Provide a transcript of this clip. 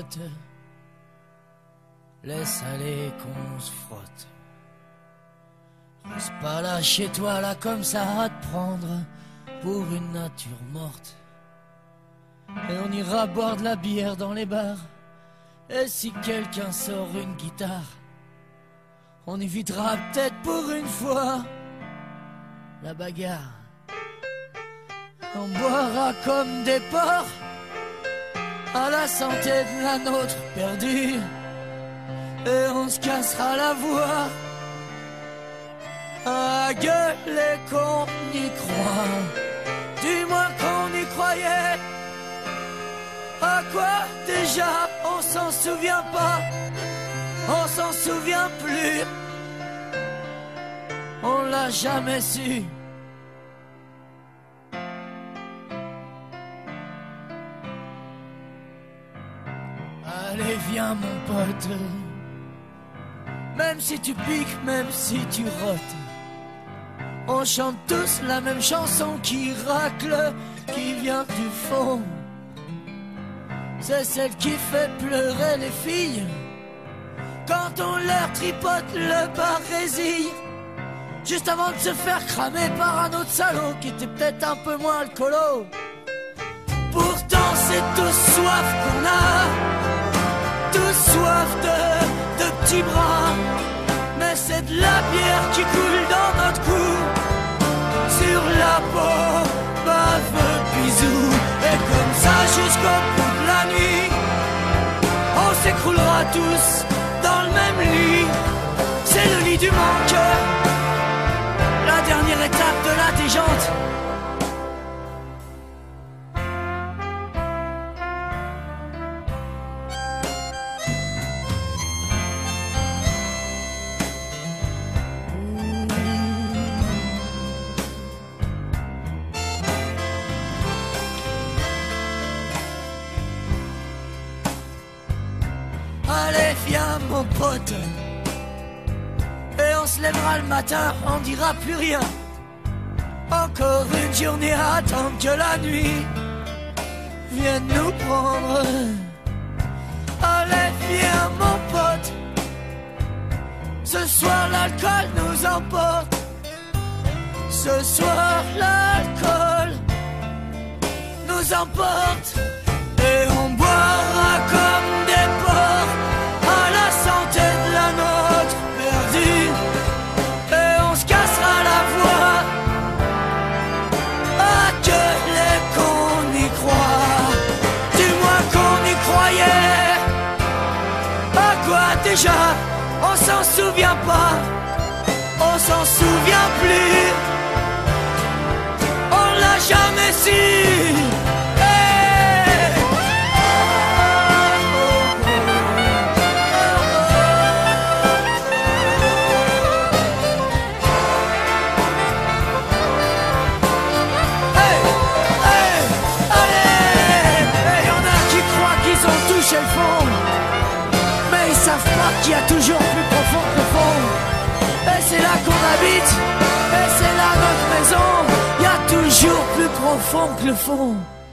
pote, laisse aller qu'on se frotte. Reste pas là chez toi là comme ça à te prendre pour une nature morte. Et on ira boire de la bière dans les bars. Et si quelqu'un sort une guitare, on évitera peut-être pour une fois la bagarre. On boira comme des porcs à la santé de la nôtre perdue. Et on se cassera la voix à gueuler qu'on y croit. Du moins qu'on y croyait. À quoi déjà on s'en souvient pas, on s'en souvient plus, on l'a jamais su. Allez viens mon pote, même si tu piques, même si tu rotes, on chante tous la même chanson qui racle, qui vient du fond. C'est celle qui fait pleurer les filles quand on leur tripote le barésil, juste avant de se faire cramer par un autre salaud qui était peut-être un peu moins alcoolo. Pourtant c'est tous soif qu'on a, tous soif de petits bras, mais c'est de la bière qui coule dans notre cou, sur la peau, bave, bisous, et comme ça jusqu'au bout de la nuit, on s'écroulera tous dans le même lit. C'est le lit du manque, la dernière étape de la déjante. Allez viens mon pote, et on se lèvera le matin, on dira plus rien. Encore une journée à attendre que la nuit vienne nous prendre. Allez viens mon pote, ce soir l'alcool nous emporte. Ce soir l'alcool nous emporte. Et on boira comme des porcs à la santé de la nôtre perdue. Et on se cassera la voix à gueuler qu'on y croit. Du moins qu'on y croyait. À quoi déjà on s'en souvient pas, on s'en souvient plus, on l'a jamais su. Qu'il y a toujours plus profond que le fond. Et c'est là qu'on habite, et c'est là notre maison. Il y a toujours plus profond que le fond.